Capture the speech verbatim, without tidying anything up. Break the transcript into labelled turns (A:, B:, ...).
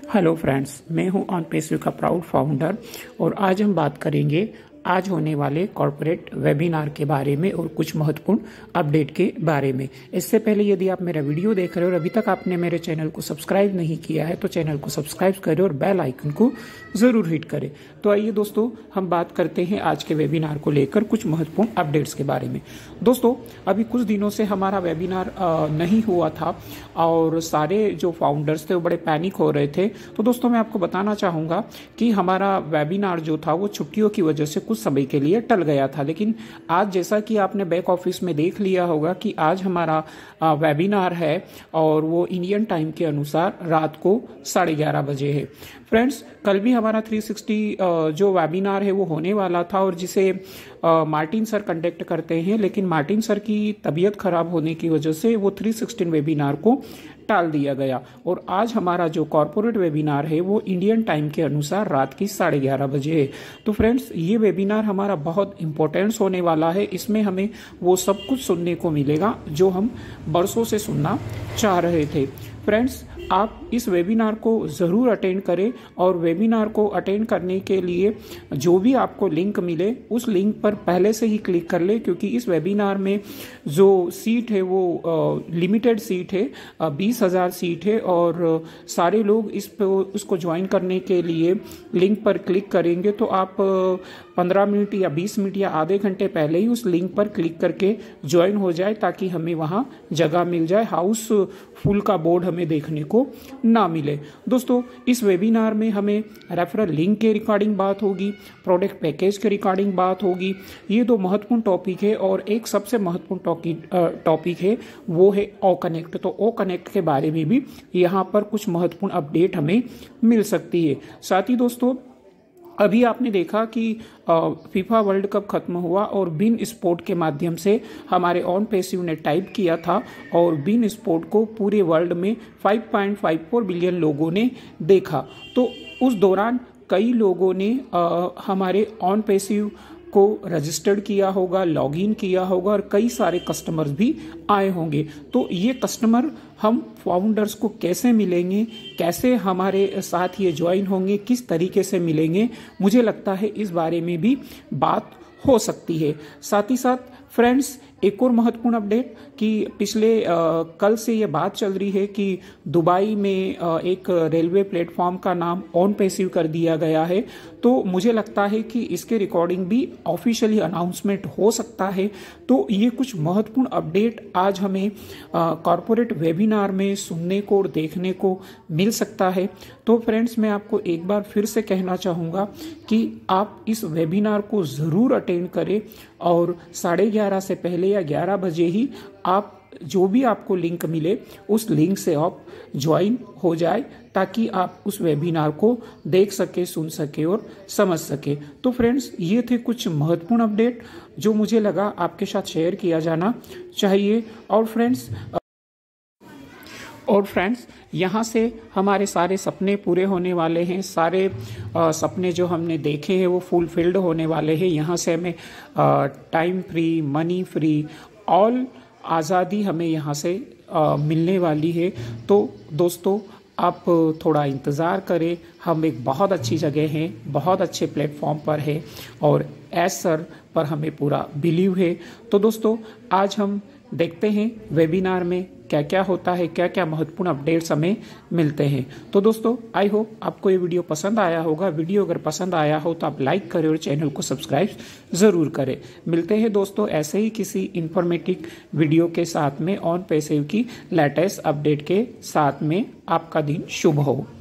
A: Hello friends, मैं हूं ऑनपेसिव का प्राउड फाउंडर और आज हम बात करेंगे आज होने वाले कॉर्पोरेट वेबिनार के बारे में और कुछ महत्वपूर्ण अपडेट के बारे में। इससे पहले यदि आप मेरा वीडियो देख रहे हो और अभी तक आपने मेरे चैनल को सब्सक्राइब नहीं किया है तो चैनल को सब्सक्राइब करें और बेल आइकन को जरूर हिट करें। तो आइए दोस्तों, हम बात करते हैं आज के वेबिनार को लेकर कुछ महत्वपूर्ण अपडेट्स के बारे में। दोस्तों, अभी कुछ दिनों से हमारा वेबिनार नहीं हुआ था और सारे जो फाउंडर्स थे वो बड़े पैनिक हो रहे थे। तो दोस्तों, मैं आपको बताना चाहूँगा कि हमारा वेबिनार जो था वो छुट्टियों की वजह से कुछ समय के लिए टल गया था, लेकिन आज जैसा कि आपने बैक ऑफिस में देख लिया होगा कि आज हमारा वेबिनार है और वो इंडियन टाइम के अनुसार रात को साढ़े ग्यारह बजे है। फ्रेंड्स, कल भी हमारा तीन सौ साठ जो वेबिनार है वो होने वाला था और जिसे मार्टिन सर कंडक्ट करते हैं, लेकिन मार्टिन सर की तबीयत खराब होने की वजह से वो तीन सौ सोलह वेबिनार को टाल दिया गया और आज हमारा जो कॉर्पोरेट वेबिनार है वो इंडियन टाइम के अनुसार रात की साढ़े ग्यारह बजे है। तो फ्रेंड्स, ये वेबिनार हमारा बहुत इंपॉर्टेंस होने वाला है। इसमें हमें वो सब कुछ सुनने को मिलेगा जो हम बरसों से सुनना चाह रहे थे। फ्रेंड्स, आप इस वेबिनार को ज़रूर अटेंड करें और वेबिनार को अटेंड करने के लिए जो भी आपको लिंक मिले उस लिंक पर पहले से ही क्लिक कर ले, क्योंकि इस वेबिनार में जो सीट है वो लिमिटेड सीट है, बीस हज़ार सीट है और सारे लोग इस पे उसको ज्वाइन करने के लिए लिंक पर क्लिक करेंगे। तो आप पंद्रह मिनट या बीस मिनट या आधे घंटे पहले ही उस लिंक पर क्लिक करके ज्वाइन हो जाए ताकि हमें वहाँ जगह मिल जाए, हाउस फुल का बोर्ड हमें देखने को ना मिले। दोस्तों, इस वेबिनार में हमें रेफरल लिंक के रिकॉर्डिंग बात होगी, प्रोडक्ट पैकेज के रिकॉर्डिंग बात होगी। ये दो महत्वपूर्ण टॉपिक है और एक सबसे महत्वपूर्ण टॉपिक टॉपिक है वो है ओ कनेक्ट। तो ओ कनेक्ट के बारे में भी यहाँ पर कुछ महत्वपूर्ण अपडेट हमें मिल सकती है। साथ ही दोस्तों, अभी आपने देखा कि फीफा वर्ल्ड कप खत्म हुआ और बिन स्पोर्ट के माध्यम से हमारे ऑन पेसिव ने टाइप किया था और बिन स्पोर्ट को पूरे वर्ल्ड में पाँच पॉइंट पाँच चार बिलियन लोगों ने देखा। तो उस दौरान कई लोगों ने आ, हमारे ऑन पेसिव को रजिस्टर्ड किया होगा, लॉगिन किया होगा और कई सारे कस्टमर्स भी आए होंगे। तो ये कस्टमर हम फाउंडर्स को कैसे मिलेंगे, कैसे हमारे साथ ये ज्वाइन होंगे, किस तरीके से मिलेंगे, मुझे लगता है इस बारे में भी बात हो सकती है। साथ ही साथ फ्रेंड्स, एक और महत्वपूर्ण अपडेट कि पिछले आ, कल से ये बात चल रही है कि दुबई में आ, एक रेलवे प्लेटफॉर्म का नाम ऑन पेसिव कर दिया गया है। तो मुझे लगता है कि इसके रिकॉर्डिंग भी ऑफिशियली अनाउंसमेंट हो सकता है। तो ये कुछ महत्वपूर्ण अपडेट आज हमें कॉर्पोरेट वेबिनार में सुनने को और देखने को मिल सकता है। तो फ्रेंड्स, मैं आपको एक बार फिर से कहना चाहूँगा कि आप इस वेबिनार को ज़रूर अटेंड करें और साढ़े ग्यारह से पहले या ग्यारह बजे ही आप जो भी आपको लिंक मिले उस लिंक से आप ज्वाइन हो जाए ताकि आप उस वेबिनार को देख सके, सुन सके और समझ सके। तो फ्रेंड्स, ये थे कुछ महत्वपूर्ण अपडेट जो मुझे लगा आपके साथ शेयर किया जाना चाहिए। और फ्रेंड्स और फ्रेंड्स यहाँ से हमारे सारे सपने पूरे होने वाले हैं। सारे आ, सपने जो हमने देखे हैं वो फुलफिल्ड होने वाले हैं। यहाँ से हमें time free, money free, all आज़ादी हमें यहाँ से आ, मिलने वाली है। तो दोस्तों, आप थोड़ा इंतज़ार करें। हम एक बहुत अच्छी जगह हैं, बहुत अच्छे प्लेटफॉर्म पर है और एस सर पर हमें पूरा बिलीव है। तो दोस्तों, आज हम देखते हैं वेबिनार में क्या क्या होता है, क्या क्या महत्वपूर्ण अपडेट्स हमें मिलते हैं। तो दोस्तों, आई होप आपको ये वीडियो पसंद आया होगा। वीडियो अगर पसंद आया हो तो आप लाइक करें और चैनल को सब्सक्राइब ज़रूर करें। मिलते हैं दोस्तों ऐसे ही किसी इंफॉर्मेटिव वीडियो के साथ में ऑन पेसिव की लेटेस्ट अपडेट के साथ में। आपका दिन शुभ हो।